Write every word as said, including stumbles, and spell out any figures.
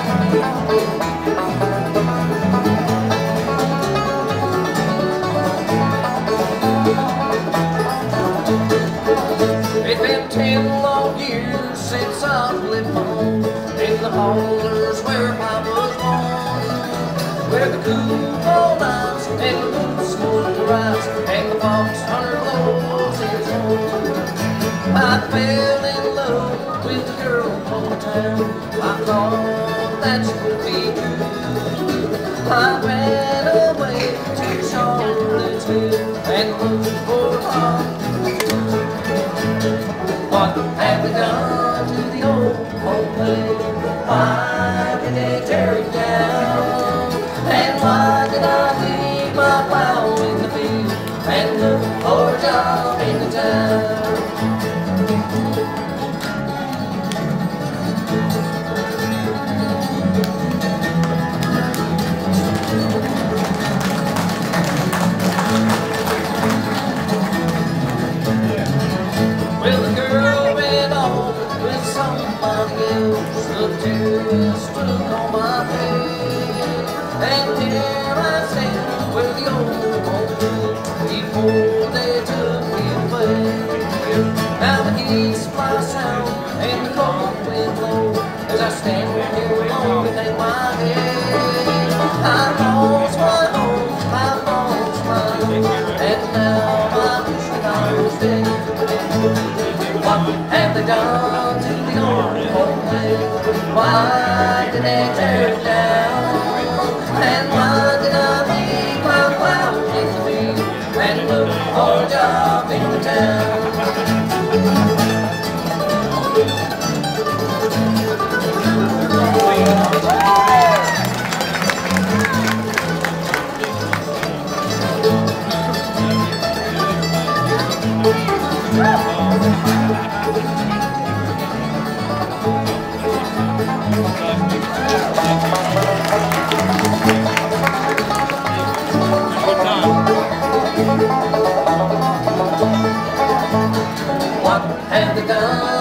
It's been ten long years since I've lived home in the hollers where I was born, where the cool fall nights and the moon smoke the rise and the fox hunter blows his horn. I fell in love with the girl from town. I thought that she would be good. I ran away to Charlottesville and looked for her. What have they done to the old home place? Why did they tear it down? And why did I leave my plow in the field and look for a job in the town? Well, the girl went off with somebody else. The tears stood on my face, and here I stand where the old home stood before they took me away. Now the geese fly south and the cold wind blows as I stand here alone and hang my head. I lost my home, I lost my home, and now I wish that I was dead. What have they done to the old home place? Why did they tear it down? And why did I leave my plow in the field and look for a job in the town? What have they done